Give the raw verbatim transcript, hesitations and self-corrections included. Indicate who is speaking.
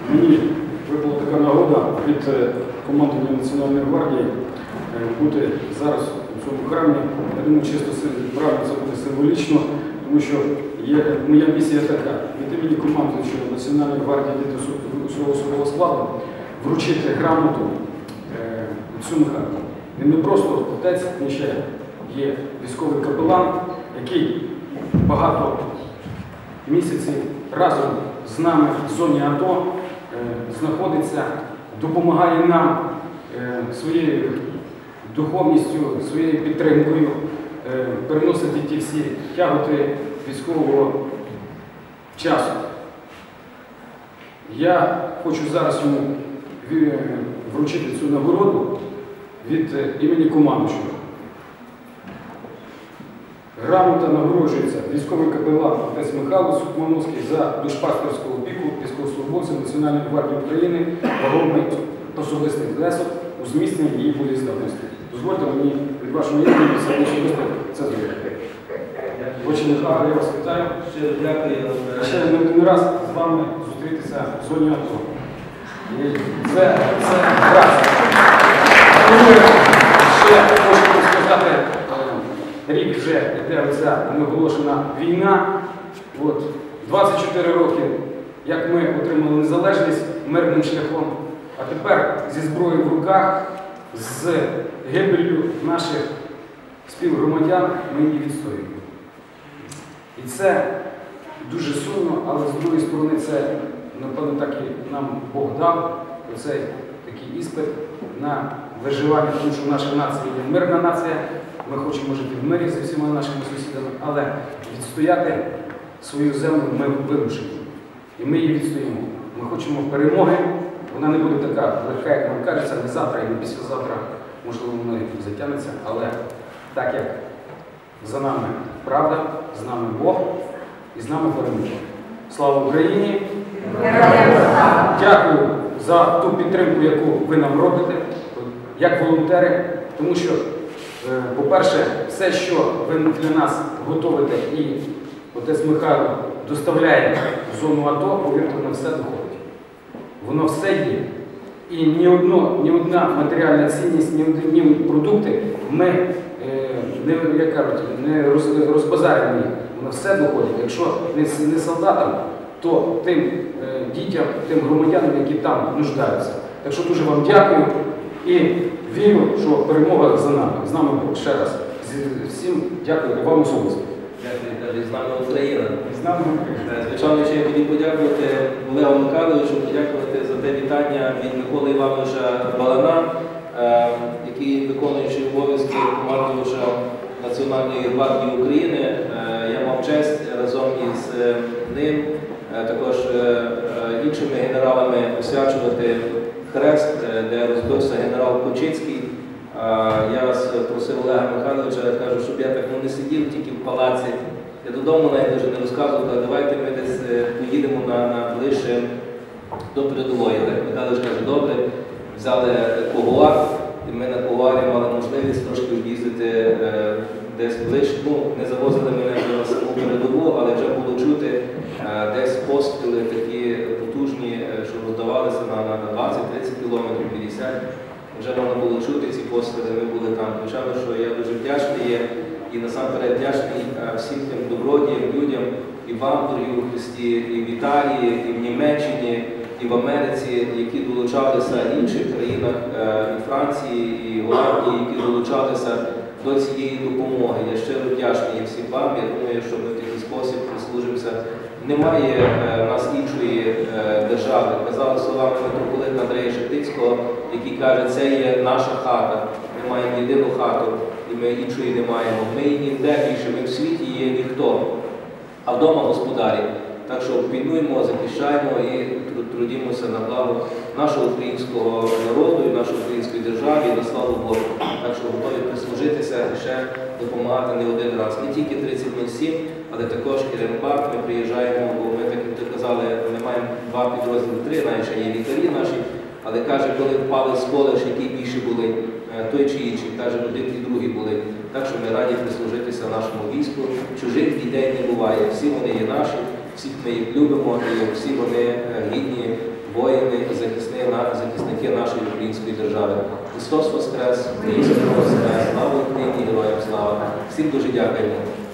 Speaker 1: Мені випала така нагода від командування Національної гвардії бути зараз у цьому храмі. Я думаю, чисто правильно це буде символічно, тому що є, моя місія така – від імені командуючого Національної гвардії від усього особового складу вручити грамоту Цю Михайлу. Він не просто отець, він ще є військовий капелан, який багато місяців разом з нами в зоні АТО знаходиться, допомагає нам своєю духовністю, своєю підтримкою переносити ті всі тяготи військового часу. Я хочу зараз йому вручити цю нагороду від імені командуючого. Грамота нагороджується військовий капелан отець Михайло Сукмановський за душпастерську опіку військовослужбовців Національної гвардії України, вагомий особистий внесок у зміцнення її боєздатності. Дозвольте мені від вашого імені особисто це зробити. Отче Михайло, я вас вітаю.
Speaker 2: Щиро дякую.
Speaker 1: Ще не один раз з вами зустрітися в зоні АТО. І це, це раз. Тому ще хочу сказати, рік вже йде оця неоголошена війна. От, двадцять чотири роки, як ми отримали незалежність мирним шляхом, а тепер зі зброєю в руках, з гибеллю наших співгромадян ми її відстоюємо. І це дуже сумно, але з другої сторони це, напевно, так і нам Бог дав оцей такий іспит на виживання, тому що наша нація є мирна нація, ми хочемо жити в мирі зі всіма нашими сусідами, але відстояти свою землю ми вимушені. І ми її відстоїмо. Ми хочемо перемоги, вона не буде така легка, як нам кажеться, не завтра і не післязавтра, можливо, вона затягнеться, але так як за нами правда, з нами Бог і з нами перемога. Слава Україні! Дякую за ту підтримку, яку ви нам робите, як волонтери, тому що, по-перше, все, що ви для нас готовите і отець Михайло доставляє в зону АТО, повірте, воно все доходить. Воно все є. І ні, одно, ні одна матеріальна цінність, ні одні продукти ми не, як кажуть, не розбазаримо їх. Воно все доходить. Якщо не солдатам, то тим е, дітям, тим громадянам, які там нуждаються. Так що дуже вам дякую і вірю, що перемога за нами. З нами Бог. Ще раз. Всім дякую і вам особисто.
Speaker 2: Дякую, з нами Україна.
Speaker 1: З нами Україна.
Speaker 2: Звичайно, ще я хотів подякувати Олегу Михайловичу, подякувати за те вітання від Миколи Івановича Балана, е, який, виконуючи обов'язки командувача Національної гвардії України. Е, я мав честь разом із е, ним, е, також е, іншими генералами освячувати хрест, е, де розбився генерал Кочицький. Я вас просив Олега Михайловича, кажу, щоб я так ну, не сидів тільки в палаці. Я додому навіть вже не розказував, давайте ми десь поїдемо на, на ближче до передової. Олег Михайлович каже, добре, взяли кугуар, і ми на кугуарі мали можливість трошки об'їздити е, десь ближче. Ну, не завозили мене вже на передову, але вже було чути е, десь постріли такі потужні, що роздавалися на, на двадцять-тридцять кілометрів, п'ятдесят. Вже можна було чути ці постріли, ми були там. Звичайно, що я дуже вдячний є і насамперед вдячний всім тим добродіям, людям і вам, дорогі у Христі, і в Італії, і в Німеччині, і в Америці, які долучалися, в інших країнах, і Франції, і Голландії, які долучалися до цієї допомоги. Я щиро вдячний всім вам. Я думаю, що ми в такий спосіб прислужимося. Немає в нас іншої держави. Казали словами митрополита Андрея Шептицького, який каже, це є наша хата. Ми маємо єдину хату, і ми іншої не маємо. Ми ніде більше, ми в світі є ніхто, а вдома господарі. Так що пільнуємо, захищаємо і трудимося на благо нашого українського народу і нашої української держави, і на славу Богу. Так що готові прислужитися і ще допомагати не один раз. Не тільки тридцять нуль сім, але також і Рембат. Ми приїжджаємо, бо ми, так як казали, ми маємо два підрозділи, три, навіть ще є лікарі наші. Але каже, коли впали з колеж, які більше були, той чи інший, каже, один і другий були. Так що ми раді прислужитися нашому війську. Чужих дітей не буває, всі вони є наші. всіх ми їх любимо, і всі вони е, гідні воїни і захисники, захисники нашої української держави. Христос Воскрес, Український Воскрес, слава Україні, героям слава. Всім дуже дякуємо.